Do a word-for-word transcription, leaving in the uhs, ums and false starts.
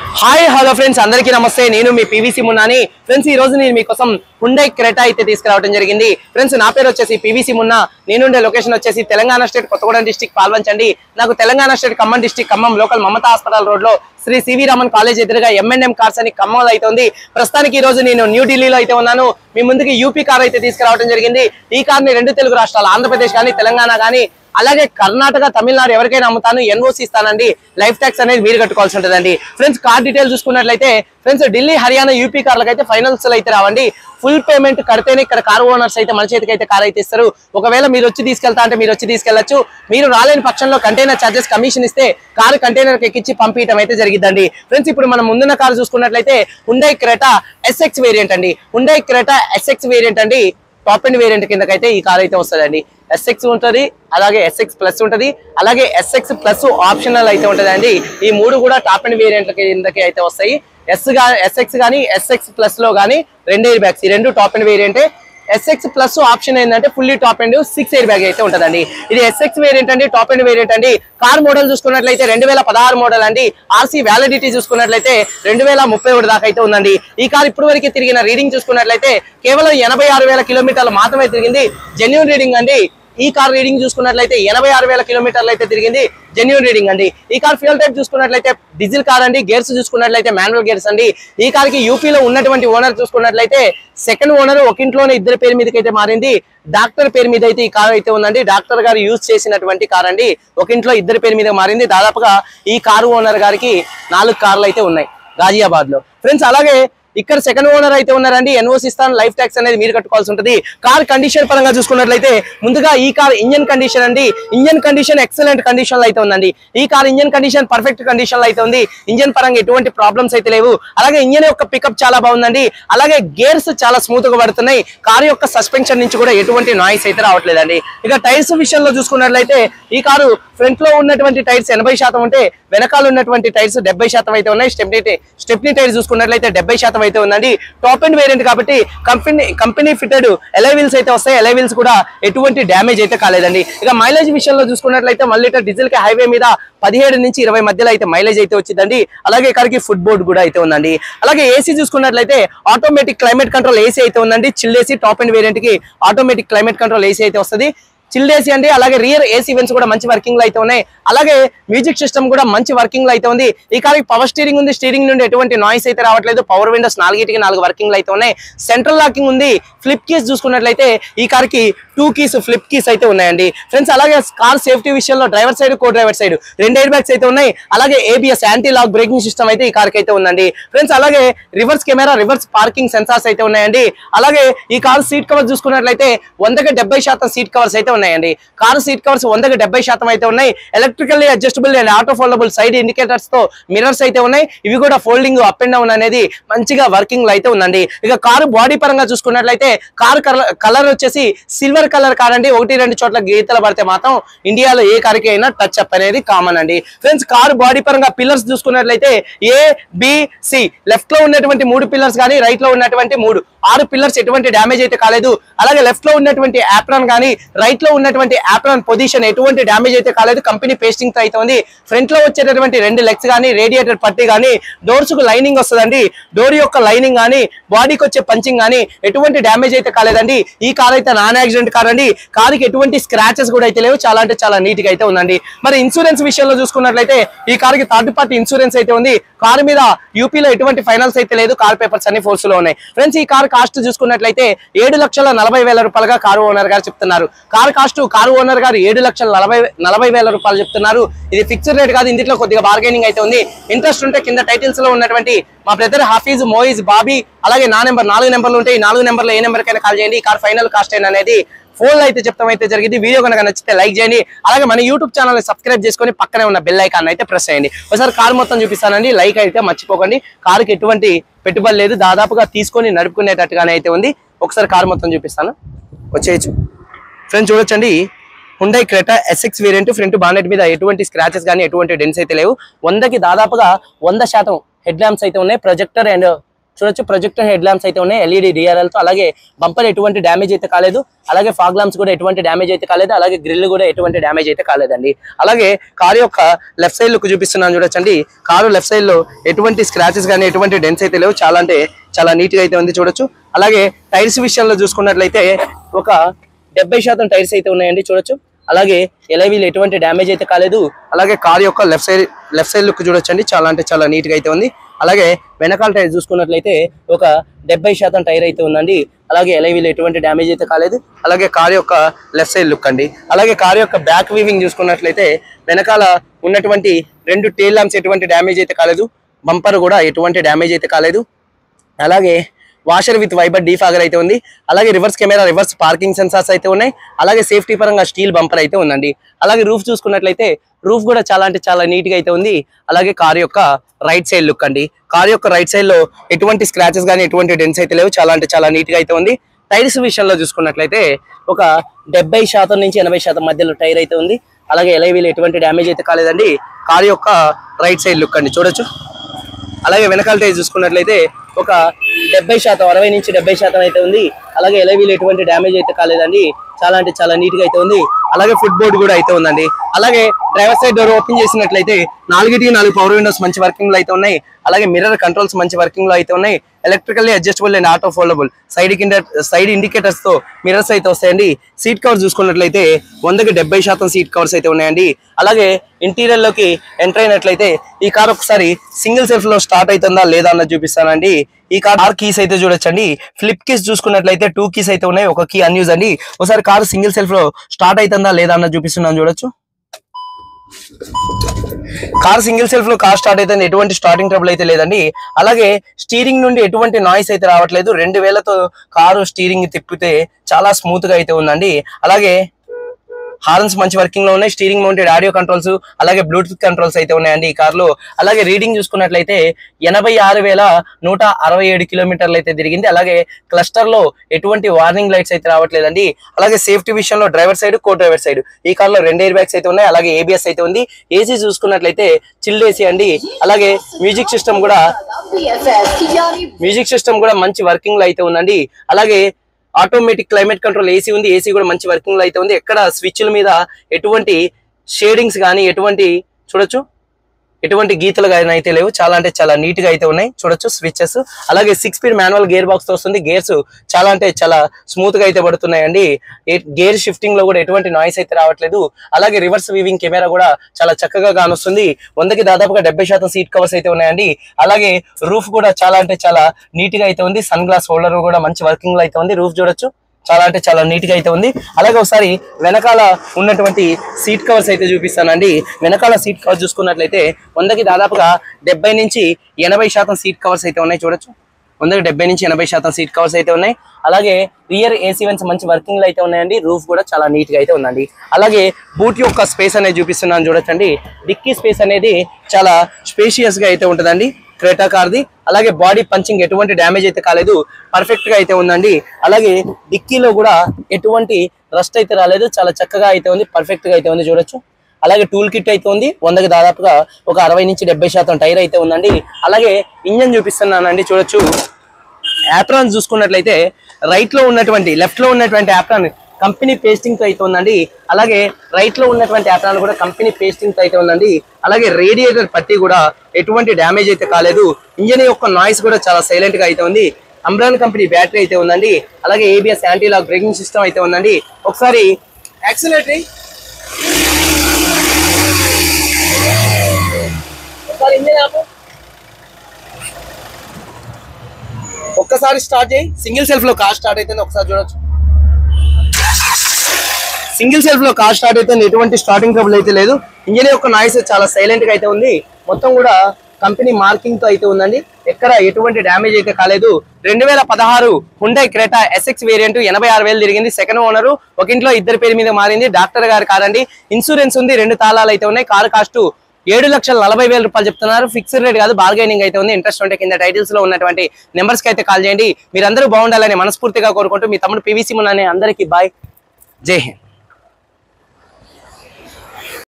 Hi hello friends, అందరికీ నమస్తే. నేను మీ పీవీసీ మున్నాని. ఫ్రెండ్స్, ఈ రోజు నేను మీకోసం హుండై క్రెటా అయితే తీసుకురావడం జరిగింది. ఫ్రెండ్స్, నా పేరు వచ్చేసి పీవీసీ మున్నా. నేనుండే లొకేషన్ వచ్చేసి తెలంగాణ స్టేట్ కొత్తగూడెం డిస్టిక్ పాల్వంచండి. నాకు Telangana state Khammam district Khammam local Mamata hospital road లో శ్రీ సివి రామన్ కాలేజ్ ఎదురుగా ఎంఎన్ఎం కార్స్ అని ఖమ్మంలో అయితే ఉంది. ప్రస్తుతానికి ఈ రోజు నేను న్యూఢిల్లీలో అయితే ఉన్నాను. మీ ముందుకి యూపీ కార్ అయితే తీసుకురావడం జరిగింది. ఈ కార్ ని రెండు తెలుగు రాష్ట్రాలు ఆంధ్రప్రదేశ్ కానీ తెలంగాణ కానీ అలాగే కర్ణాటక తమిళనాడు ఎవరికైనా అమ్ముతాను, ఎన్ఓసి ఇస్తానండి. లైఫ్ ట్యాక్స్ అనేది మీరు కట్టుకోవాల్సి ఉంటుందండి. ఫ్రెండ్స్, కార్ డీటెయిల్స్ చూసుకున్నట్లయితే ఫ్రెండ్స్ ఢిల్లీ హర్యానా యూపీ కార్లకు అయితే ఫైనల్స్ అయితే రావండి. ఫుల్ పేమెంట్ కడితేనే ఇక్కడ కార్ ఓనర్స్ అయితే మన చేతికి అయితే కార్ అయితే ఇస్తారు. ఒకవేళ మీరు వచ్చి తీసుకెళ్తా అంటే మీరు వచ్చి తీసుకెళ్లొచ్చు. మీరు రాలేని పక్షంలో కంటైనర్ చార్జెస్ కమిషన్ ఇస్తే కారు కంటైనర్ ఎక్కించి పంపించడం అయితే జరిగిద్దండి. ఫ్రెండ్స్, ఇప్పుడు మనం ముందున్న కారు చూసుకున్నట్లయితే హుండై క్రెటా ఎస్ఎక్స్ వేరియంట్ అండి. హుండై క్రెటా ఎస్ఎక్స్ వేరియంట్ అండి. టాప్ అండ్ వేరియంట్ కిందకైతే ఈ కార్ అయితే వస్తుందండి. ఎస్ఎక్స్ ఉంటుంది, అలాగే ఎస్ఎక్స్ ప్లస్ ఉంటుంది, అలాగే ఎస్ఎక్స్ ప్లస్ ఆప్షనల్ అయితే ఉంటుందండి. ఈ మూడు కూడా టాప్ అండ్ వేరియంట్ కిందకి అయితే వస్తాయి. ఎస్ గా ఎస్ఎక్స్ కానీ ఎస్ఎక్స్ ప్లస్ లో కానీ రెండు ఎయిర్ బ్యాగ్స్, ఈ రెండు టాప్ అండ్ వేరియంటే. ఎస్ఎక్స్ ప్లస్ ఆప్షన్ ఏంటంటే fully top end six air bag అయితే ఉంటుందండి. ఇది ఎస్ఎక్స్ వేరియంట్ అండి, టాప్ అండ్ వేరియంట్ అండి. కార్ మోడల్ చూసుకున్నట్లయితే రెండు వేల పదహారు మోడల్ అండి. ఆర్సీ వ్యాలిడిటీ చూసుకున్నట్లయితే రెండు వేల ముప్పై ఒకటి దాకా అయితే ఉందండి. ఈ కార్ ఇప్పుడు వరకు తిరిగిన రీడింగ్ చూసుకున్నట్లయితే కేవలం ఎనభై ఆరు వేల కిలోమీటర్లు మాత్రమే తిరిగింది. జెన్యూన్ రీడింగ్ అండి. ఈ కార్ రీడింగ్ చూసుకున్నట్లయితే ఎనభై ఆరు వేల కిలోమీటర్లు అయితే తిరిగింది. జెన్యూన్ రీడింగ్ అండి. ఈ కార్ ఫ్యూయల్ టైప్ చూసుకున్నట్లయితే డీజిల్ కార్ అండి. గేర్స్ చూసుకున్నట్లయితే మాన్యువల్ గేర్స్ అండి. ఈ కార్ కి యూపీలో ఉన్నటువంటి ఓనర్ చూసుకున్నట్లయితే సెకండ్ ఓనర్ ఒక ఇంట్లోనే ఇద్దరు పేరు మీదకి అయితే మారింది. డాక్టర్ పేరు మీద అయితే ఈ కార్ అయితే ఉందండి. డాక్టర్ గారు యూజ్ చేసినటువంటి కార్ అండి. ఒక ఇంట్లో ఇద్దరు పేరు మీద మారింది. దాదాపుగా ఈ కారు ఓనర్ గారికి నాలుగు కార్లు అయితే ఉన్నాయి గాజియాబాద్ లో. ఫ్రెండ్స్, అలాగే ఇక్కడ సెకండ్ ఓనర్ అయితే ఉన్నారండి. ఎన్ఓసి ఇస్తాను, లైఫ్ ట్యాక్స్ అనేది మీరు కట్టుకోవాల్సి ఉంటుంది. కార్ కండిషన్ పరంగా చూసుకున్నట్లయితే ముందుగా ఈ కార్ ఇంజన్ కండిషన్ అండి. ఇంజన్ కండిషన్ ఎక్సలెంట్ కండిషన్ లో అయితే ఉందండి. ఈ car engine condition perfect condition లో అయితే ఉంది. ఇంజన్ పరంగా ఎటువంటి ప్రాబ్లమ్స్ అయితే లేవు. అలాగే ఇంజన్ యొక్క పికప్ చాలా బాగుందండి. అలాగే గేర్స్ చాలా స్మూత్ గా పడుతున్నాయి. కార్ యొక్క సస్పెన్షన్ నుంచి కూడా ఎటువంటి నాయిస్ అయితే రావట్లేదండి. ఇక టైర్స్ విషయంలో చూసుకున్నట్లయితే ఈ కారు ఫ్రంట్ లో ఉన్నటువంటి టైర్స్ ఎనభై శాతం ఉంటే వెనకాల ఉన్నటువంటి టైర్స్ డెబ్బై శాతం అయితే ఉన్నాయి. స్టెప్నీ స్టెప్నీ టైర్ చూసుకున్నట్లయితే డెబ్బై శాతం అయితే ఉందండి. టాప్ అండ్ వేరియంట్ కాబట్టి company company fitted alloy wheels అయితే వస్తాయి. ఎలై వీల్స్ కూడా ఎటువంటి డ్యామేజ్ అయితే కాలేదండి. ఇక మైలేజ్ విషయంలో చూసుకున్నట్లయితే వన్ లీటర్ డీజిల్ కి హైవే మీద పదిహేడు నుంచి ఇరవై మధ్యలో అయితే మైలేజ్ అయితే వచ్చిందండి. అలాగే ఇక్కడికి ఫుడ్ బోర్డ్ కూడా అయితే ఉందండి. అలాగే ఏసీ చూసుకున్నట్లయితే ఆటోమేటిక్ క్లైమేట్ కంట్రోల్ ఏసీ అయితే ఉందండి. Chill AC top end variant కి ఆటోమేటిక్ క్లైమేట్ కంట్రోల్ ఏసీ అయితే వస్తుంది. చిల్డ్ ఏసీ అండి. అలాగే రియర్ ఏసీ వెంట్స్ కూడా మంచి వర్కింగ్ లో అయితే ఉన్నాయి. అలాగే మ్యూజిక్ సిస్టమ్ కూడా మంచి వర్కింగ్ లో అయితే ఉంది. ఈ కార్ పవర్ స్టీరింగ్ ఉంది. స్టీరింగ్ నుండి ఎటువంటి నాయిస్ అయితే రావట్లేదు. పవర్ విండోస్ నాలుగిటికి నాలుగు వర్కింగ్ లో అయితే ఉన్నాయి. సెంట్రల్ లాకింగ్ ఉంది. ఫ్లిప్ కీస్ చూసుకున్నట్లయితే ఈ కార్ కి టూ కీస్ ఫ్లిప్ కీస్ అయితే ఉన్నాయండి. ఫ్రెండ్స్, అలాగే కార్ సేఫ్టీ విషయంలో driver side co driver side రెండు ఎయిర్ బ్యాగ్స్ అయితే ఉన్నాయి. అలాగే ABS anti lock braking system అయితే ఈ కార్ కి అయితే ఉందండి. ఫ్రెండ్స్, అలాగే reverse camera, reverse parking sensors అయితే ఉన్నాయండి. అలాగే ఈ కార్ సీట్ కవర్ చూసుకున్నట్లయితే వందకి డెబ్బై శాతం సీట్ కవర్స్ అయితే ఉన్నాయండి. కారు సీట్ కవర్స్ వందకి డెబ్బై శాతం అయితే ఉన్నాయి. Electrically adjustable and auto foldable side indicators తో మిర్రర్స్ అయితే ఉన్నాయి. ఇవి కూడా ఫోల్డింగ్ అప్ అండ్ డౌన్ అనేది మంచిగా వర్కింగ్ లో అయితే ఉందండి. ఇక కారు బాడీ పరంగా చూసుకున్నట్లయితే కారు కలర్ వచ్చేసి సిల్వర్ కలర్ కార్ అండి. ఒకటి రెండు చోట్ల గీతలు పడితే మాత్రం ఇండియాలో ఏ కారుకి అయినా టచ్ అప్ అనేది కామన్ అండి. ఫ్రెండ్స్, కారు బాడీ పరంగా పిల్లర్స్ చూసుకున్నట్లయితే ఏ బి సి లెఫ్ట్ లో ఉన్నటువంటి మూడు పిల్లర్స్ కానీ రైట్ లో ఉన్నటువంటి మూడు ఆరు పిల్లర్స్ ఎటువంటి డ్యామేజ్ అయితే కాలేదు. అలాగే లెఫ్ట్ లో ఉన్నటువంటి యాప్రాన్ కానీ రైట్ లో ఉన్నటువంటి యాప్రాన్ పొజిషన్ ఎటువంటి డ్యామేజ్ అయితే కాలేదు. కంపెనీ పేస్టింగ్ తో అయితే ఉంది. ఫ్రంట్ లో వచ్చేటటువంటి రెండు లెగ్స్ కానీ రేడియేటర్ పట్టి కానీ డోర్స్ కు లైనింగ్ వస్తుందండి. డోర్ యొక్క లైనింగ్ కానీ బాడీకి వచ్చే పంచింగ్ కానీ ఎటువంటి డ్యామేజ్ అయితే కాలేదండి. ఈ కార్ అయితే నాన్ యాక్సిడెంట్ కార్ అండి. కారుకి ఎటువంటి స్క్రాచెస్ కూడా అయితే లేవు. చాలా అంటే చాలా నీట్ గా అయితే ఉందండి. మరి ఇన్సూరెన్స్ విషయంలో చూసుకున్నట్లయితే ఈ కారుకి థర్డ్ పార్టీ ఇన్సూరెన్స్ అయితే ఉంది. కారు మీద యూపీలో ఎటువంటి ఫైనాన్స్ అయితే లేదు. కార్ పేపర్స్ అన్ని ఫోర్స్ లో ఉన్నాయి. ఫ్రెండ్స్, ఈ కార్ కాస్ట్ చూసుకున్నట్లయితే ఏడు లక్షల నలభై వేల రూపాయలుగా కారు ఓనర్ గారు చెప్తున్నారు. కార్ కాస్ట్ కారు ఓనర్ గారు ఏడు లక్షల నలభై నలభై వేల రూపాయలు చెప్తున్నారు. ఇది ఫిక్స్డ్ రేట్ కాదు. ఇందులో కొద్దిగా బార్గెనింగ్ అయితే ఉంది. ఇంట్రెస్ట్ ఉంటే కింద టైటిల్స్ లో ఉన్నటువంటి మా బ్రదర్ హఫీజ్, మోయిజ్, బాబీ అలాగే నా నెంబర్ నాలుగు నెంబర్లు ఉంటాయి. ఈ నాలుగు నెంబర్లో ఏ నెంబర్ కైనా కాల్ చేయండి. ఈ కార్ ఫైనల్ కాస్ట్ అయిన అనేది ఫోన్ అయితే చెప్తాం అయితే జరిగింది. వీడియో కనుక నచ్చితే లైక్ చేయండి. అలాగే మన యూట్యూబ్ ఛానల్ సబ్స్క్రైబ్ చేసుకొని పక్కనే ఉన్న బెల్ ఐకాన్ అయితే ప్రెస్ చేయండి. ఒకసారి కార్ మొత్తం చూపిస్తానండి. లైక్ అయితే మర్చిపోకండి. కారుకి ఎటువంటి పెట్టుబడి లేదు. దాదాపుగా తీసుకొని నడుపుకునేటట్టుగానే అయితే ఉంది. ఒకసారి కార్ మొత్తం చూపిస్తాను, వచ్చేయచ్చు. ఫ్రెండ్స్, చూడొచ్చండి. Hyundai Creta SX variant. Front bonnet మీద ఎటువంటి స్క్రాచెస్ కానీ ఎటువంటి డెన్స్ అయితే లేవు. వందకి దాదాపుగా వంద శాతం హెడ్ ల్యాంప్స్ అయితే ఉన్నాయి. ప్రొజెక్టర్ అండ్ చూడొచ్చు. ప్రొజెక్టర్ హెడ్ ల్యాంప్స్ అయితే ఉన్నాయి ఎల్ఈడి డిఆర్ఎల్ తో. అలాగే బంపర్ ఎటువంటి డ్యామేజ్ అయితే కాలేదు. అలాగే ఫాగ్ ల్యాంప్స్ కూడా ఎటువంటి డ్యామేజ్ అయితే కాలేదు. అలాగే గ్రిల్ కూడా ఎటువంటి డ్యామేజ్ అయితే కాలేదండి. అలాగే కారు యొక్క లెఫ్ట్ సైడ్ లుక్ చూపిస్తున్నాను చూడొచ్చండి. కారు లెఫ్ట్ సైడ్ లో ఎటువంటి స్క్రాచెస్ కానీ ఎటువంటి డెన్స్ అయితే లేవు. చాలా అంటే చాలా నీట్ గా అయితే ఉంది చూడొచ్చు. అలాగే టైర్స్ విషయంలో చూసుకున్నట్లయితే ఒక డెబ్బై శాతం టైర్స్ అయితే ఉన్నాయండి చూడొచ్చు. అలాగే ఎలైవీలు ఎటువంటి డ్యామేజ్ అయితే కాలేదు. అలాగే కార్ యొక్క left side left side look చూడొచ్చండి. చాలా అంటే చాలా నీట్ గా అయితే ఉంది. అలాగే వెనకాల టైర్ చూసుకున్నట్లయితే ఒక డెబ్బై శాతం టైర్ అయితే ఉందండి. అలాగే ఎలైవీలు ఎటువంటి డ్యామేజ్ అయితే కాలేదు. అలాగే కార్ యొక్క లెఫ్ట్ సైడ్ లుక్ అండి. అలాగే కార్ యొక్క బ్యాక్ వీవింగ్ చూసుకున్నట్లయితే వెనకాల ఉన్నటువంటి రెండు టైల్ ల్యాంప్స్ ఎటువంటి డ్యామేజ్ అయితే కాలేదు. బంపర్ కూడా ఎటువంటి డ్యామేజ్ అయితే కాలేదు. అలాగే వాషర్ విత్ వైబర్ డీఫాగర్ అయితే ఉంది. అలాగే reverse camera, reverse parking sensors అయితే ఉన్నాయి. అలాగే సేఫ్టీ పరంగా స్టీల్ బంపర్ అయితే ఉందండి. అలాగే రూఫ్ చూసుకున్నట్లయితే రూఫ్ కూడా చాలా అంటే చాలా నీట్ గా అయితే ఉంది. అలాగే కార్ యొక్క రైట్ సైడ్ లుక్ అండి. కార్ యొక్క రైట్ సైడ్ లో ఎటువంటి స్క్రాచెస్ కానీ ఎటువంటి డెన్స్ అయితే లేవు. చాలా అంటే చాలా నీట్ గా అయితే ఉంది. టైర్స్ విషయంలో చూసుకున్నట్లయితే ఒక డెబ్బై శాతం నుంచి ఎనభై శాతం మధ్యలో టైర్ అయితే ఉంది. అలాగే ఎలైవీలు ఎటువంటి డ్యామేజ్ అయితే కాలేదండి. కార్ యొక్క రైట్ సైడ్ లుక్ అండి చూడొచ్చు. అలాగే వెనకాల టైర్ చూసుకున్నట్లయితే ఒక డెబ్బై శాతం అరవై నుంచి డెబ్బై శాతం అయితే ఉంది. అలాగే ఎలైవీలు ఎటువంటి డ్యామేజ్ అయితే కాలేదండి. చాలా అంటే చాలా నీట్ గా అయితే ఉంది. అలాగే ఫుట్ బోర్డ్ కూడా అయితే ఉందండి. అలాగే డ్రైవర్ సైడ్ డోర్ ఓపెన్ చేసినట్లయితే నాలుగిటికి నాలుగు పవర్ విండోస్ మంచి వర్కింగ్ లో అయితే ఉన్నాయి. అలాగే మిర్రర్ కంట్రోల్స్ మంచి వర్కింగ్ లో అయితే ఉన్నాయి. Electrically adjustable and auto foldable side side indicators తో మిర్రర్స్ అయితే వస్తాయండి. సీట్ కవర్ చూసుకున్నట్లయితే వందకి డెబ్బై శాతం సీట్ కవర్స్ అయితే ఉన్నాయండి. అలాగే ఇంటీరియర్ లోకి ఎంటర్ అయినట్లయితే ఈ కార్ ఒకసారి సింగిల్ సెల్ఫ్ లో స్టార్ట్ అవుతుందా లేదా అన్నది చూపిస్తానండి. ఈ కార్ కీస్ అయితే చూడొచ్చండి. ఫ్లిప్ కీస్ చూసుకున్నట్లయితే టూ కీస్ అయితే ఉన్నాయి. ఒక కీ అన్యూజ్ అండి. ఒకసారి కార్ సింగిల్ సెల్ఫ్ లో స్టార్ట్ అవుతుందా లేదా అన్నది చూపిస్తున్నాను చూడొచ్చు. కార్ సింగిల్ సెల్ఫ్ లో కార్ స్టార్ట్ అయితే ఎటువంటి స్టార్టింగ్ ట్రబుల్ అయితే లేదండి. అలాగే స్టీరింగ్ నుండి ఎటువంటి నాయిస్ అయితే రావట్లేదు. రెండు వేలతో కారు స్టీరింగ్ తిప్పితే చాలా స్మూత్ గా అయితే ఉందండి. అలాగే హార్న్స్ మంచి వర్కింగ్ లో ఉన్నాయి. స్టీరింగ్ మౌంటెడ్ ఆడియో కంట్రోల్స్ అలాగే బ్లూటూత్ కంట్రోల్స్ అయితే ఉన్నాయండి ఈ కార్ లో. అలాగే రీడింగ్ చూసుకున్నట్లయితే ఎనభై ఆరు వేల నూట అరవై ఏడు కిలోమీటర్లు అయితే తిరిగింది. అలాగే క్లస్టర్ లో ఎటువంటి వార్నింగ్ లైట్స్ అయితే రావట్లేదండి. అలాగే సేఫ్టీ విషయంలో driver side co driver side ఈ కార్ లో రెండు ఎయిర్ బ్యాగ్స్ అయితే ఉన్నాయి. అలాగే ఏబిఎస్ అయితే ఉంది. ఏసీ చూసుకున్నట్లయితే చిల్డ్ ఏసీ అండి. అలాగే మ్యూజిక్ సిస్టమ్ కూడా మ్యూజిక్ సిస్టమ్ కూడా మంచి వర్కింగ్ లో అయితే ఉందండి. అలాగే ఆటోమేటిక్ క్లైమేట్ కంట్రోల్ ఏసీ ఉంది. ఏసీ కూడా మంచి వర్కింగ్ లో అయితే ఉంది. ఎక్కడ స్విచ్ల మీద ఎటువంటి షేడింగ్స్ కానీ ఎటువంటి చూడొచ్చు ఎటువంటి గీతలు కానీ అయితే లేవు. చాలా అంటే చాలా నీట్ గా అయితే ఉన్నాయి చూడొచ్చు స్విచెస్. అలాగే six speed manual gear box తో వస్తుంది. గేర్స్ చాలా అంటే చాలా స్మూత్ గా అయితే పడుతున్నాయండి. గేర్ షిఫ్టింగ్ లో కూడా ఎటువంటి నాయిస్ అయితే రావట్లేదు. అలాగే రివర్స్ వీవింగ్ కెమెరా కూడా చాలా చక్కగా కానొస్తుంది. వందకి దాదాపుగా డెబ్బై శాతం సీట్ కవర్స్ అయితే ఉన్నాయండి. అలాగే రూఫ్ కూడా చాలా అంటే చాలా నీట్ గా అయితే ఉంది. సన్ గ్లాస్ హోల్డర్ కూడా మంచి వర్కింగ్ లో అయితే ఉంది. రూఫ్ చూడొచ్చు చాలా అంటే చాలా నీట్ గా అయితే ఉంది. అలాగే ఒకసారి వెనకాల ఉన్నటువంటి సీట్ కవర్స్ అయితే చూపిస్తానండి. వెనకాల సీట్ కవర్స్ చూసుకున్నట్లయితే వందకి దాదాపుగా డెబ్బై నుంచి ఎనభై శాతం సీట్ కవర్స్ అయితే ఉన్నాయి చూడొచ్చు. వందకి డెబ్బై నుంచి ఎనభై శాతం సీట్ కవర్స్ అయితే ఉన్నాయి. అలాగే రియర్ ఏసీ వెంట్స్ మంచి వర్కింగ్ లో అయితే ఉన్నాయండి. రూఫ్ కూడా చాలా నీట్ గా అయితే ఉందండి. అలాగే బూట్ యొక్క స్పేస్ అనేది చూపిస్తున్నాను చూడొచ్చండి. డిక్కీ స్పేస్ అనేది చాలా స్పేషియస్ గా అయితే ఉంటుందండి క్రెటా కార్ది. అలాగే బాడీ పంచింగ్ ఎటువంటి డ్యామేజ్ అయితే కాలేదు. పర్ఫెక్ట్ గా అయితే ఉందండి. అలాగే డిక్కీలో కూడా ఎటువంటి రస్ట్ అయితే రాలేదు. చాలా చక్కగా అయితే ఉంది. పర్ఫెక్ట్ గా అయితే ఉంది చూడొచ్చు. అలాగే టూల్ కిట్ అయితే ఉంది. వందకి దాదాపుగా ఒక అరవై నుంచి డెబ్బై శాతం టైర్ అయితే ఉందండి. అలాగే ఇంజన్ చూపిస్తున్నానండి చూడొచ్చు. యాప్రాన్ చూసుకున్నట్లయితే రైట్ లో ఉన్నటువంటి లెఫ్ట్ లో ఉన్నటువంటి యాప్రాన్ కంపెనీ పేస్టింగ్ తో అయితే ఉందండి. అలాగే రైట్ లో ఉన్నటువంటి యాప్రాన్ కూడా కంపెనీ పేస్టింగ్ తో అయితే ఉందండి. అలాగే రేడియేటర్ పట్టి కూడా ఎటువంటి డ్యామేజ్ అయితే కాలేదు. ఇంజన్ యొక్క నాయిస్ కూడా చాలా సైలెంట్ గా అయితే ఉంది. అంబ్రాన్ కంపెనీ బ్యాటరీ అయితే ఉందండి. అలాగే ABS anti lock braking system అయితే ఉందండి. ఒకసారి యాక్సిలరేటరీ ఒకసారి ఇంజన్ ఆపు ఒక్కసారి స్టార్ట్ చేయి. సింగిల్ సెల్ఫ్ లో కార్ స్టార్ట్ అయితే ఒకసారి చూడొచ్చు. సింగిల్ సెల్ఫ్ లో కార్ స్టార్ట్ అయితే ఎటువంటి స్టార్టింగ్ ట్రబుల్ అయితే లేదు. ఇంజన్ యొక్క నాయిస్ చాలా సైలెంట్ గా అయితే ఉంది. మొత్తం కూడా కంపెనీ మార్కింగ్ తో అయితే ఉందండి. ఎక్కడ ఎటువంటి డ్యామేజ్ అయితే కాలేదు. రెండు వేల పదహారు హుండై క్రెటా ఎస్ఎక్స్ వేరియంట్ ఎనభై ఆరు వేలు తిరిగింది. సెకండ్ ఓనర్ ఒక ఇంట్లో ఇద్దరి పేరు మీద మారింది. డాక్టర్ గారు కాదండి. ఇన్సూరెన్స్ ఉంది. రెండు తాళాలు అయితే ఉన్నాయి. కారు కాస్ట్ ఏడు లక్షల నలభై వేల రూపాయలు చెప్తున్నారు. ఫిక్స్డ్ రేట్ కాదు, బార్గైనింగ్ అయితే ఉంది. ఇంట్రెస్ట్ ఉంటే కింద టైటిల్స్ లో ఉన్నటువంటి నెంబర్స్ కి అయితే కాల్ చేయండి. మీరందరూ బాగుండాలని మనస్ఫూర్తిగా కోరుకుంటూ మీ తమ్ముడు పీవీసీ మున్నా అందరికీ బాయ్. జై హింద్.